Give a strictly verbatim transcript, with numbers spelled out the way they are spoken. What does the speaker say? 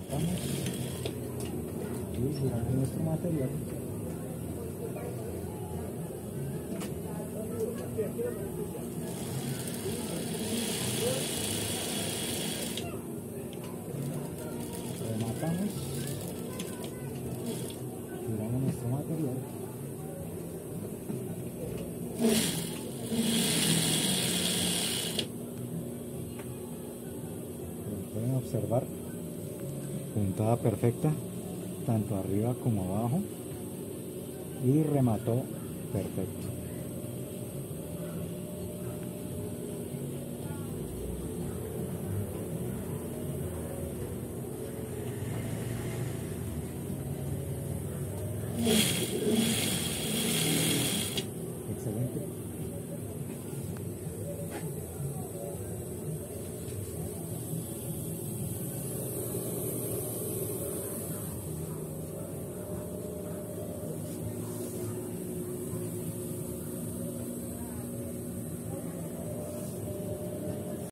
rematamos y giramos nuestro material. Rematamos, giramos nuestro material. Como pueden observar, puntada perfecta tanto arriba como abajo y remató perfecto.